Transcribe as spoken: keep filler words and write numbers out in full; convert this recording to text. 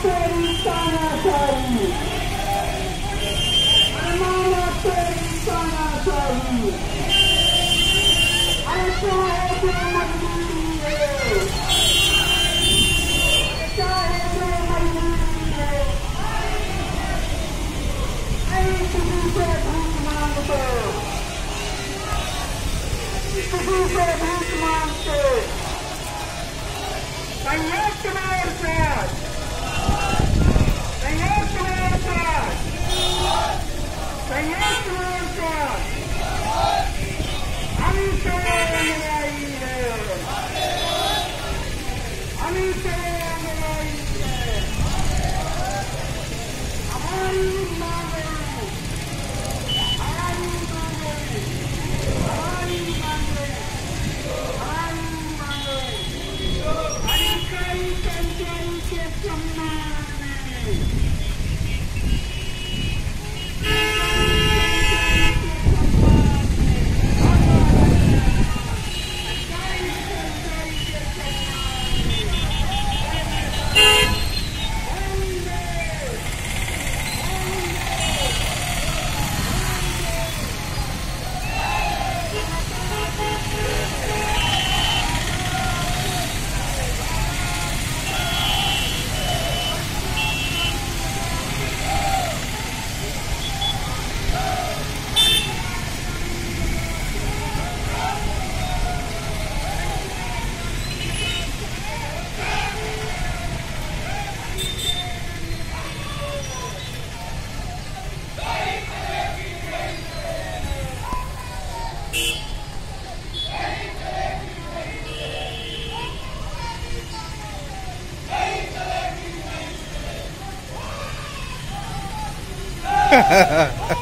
तेरी तानाशाही, अरे माना तेरी तानाशाही, अरे चाहे जो मजबूरी है, चाहे जो मजबूरी है, अरे किसी से भूख मांगते, किसी से भूख मांगते, संयुक्त मोर्चा, संयुक्त मोर्चा, संयुक्त मोर्चा, हमसे लड़ाई है, हमसे लड़ाई है, हमारी मांगे, हमारी मांगे, हमारी मांगे, हमारी मांगे, अधिकारी कर्मचारी के सम्मान में, Ha ha ha.